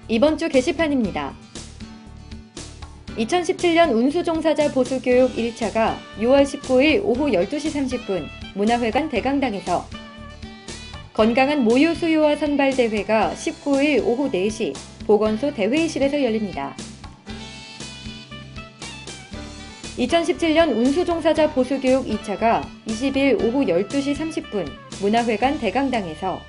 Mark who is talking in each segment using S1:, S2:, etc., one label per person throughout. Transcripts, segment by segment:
S1: 이번 주 게시판입니다. 2017년 운수종사자 보수교육 1차가 6월 19일 오후 12시 30분 문화회관 대강당에서, 건강한 모유 수유와 선발대회가 19일 오후 4시 보건소 대회의실에서 열립니다. 2017년 운수종사자 보수교육 2차가 20일 오후 12시 30분 문화회관 대강당에서,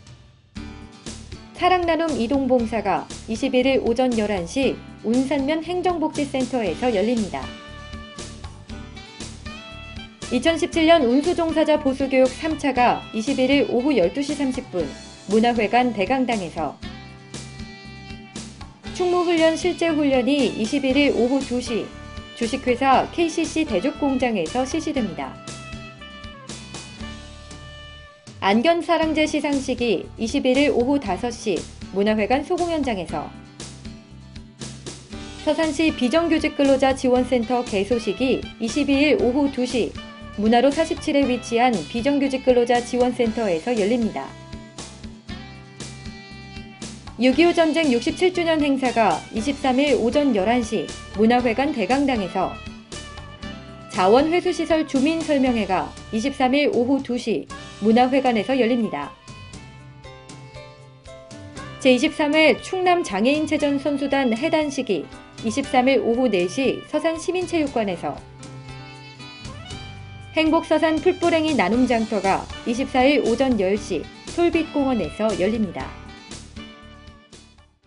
S1: 사랑나눔 이동봉사가 21일 오전 11시 운산면 행정복지센터에서 열립니다. 2017년 운수종사자 보수교육 3차가 21일 오후 12시 30분 문화회관 대강당에서, 충무훈련 실제훈련이 21일 오후 2시 주식회사 KCC 대죽공장에서 실시됩니다. 안견사랑제 시상식이 21일 오후 5시 문화회관 소공연장에서, 서산시 비정규직근로자 지원센터 개소식이 22일 오후 2시 문화로 47에 위치한 비정규직근로자 지원센터에서 열립니다. 6.25 전쟁 67주년 행사가 23일 오전 11시 문화회관 대강당에서, 자원회수시설 주민설명회가 23일 오후 2시 문화회관에서 열립니다. 제23회 충남장애인체전 선수단 해단식이 23일 오후 4시 서산시민체육관에서, 행복서산 풀뿌랭이 나눔장터가 24일 오전 10시 솔빛공원에서 열립니다.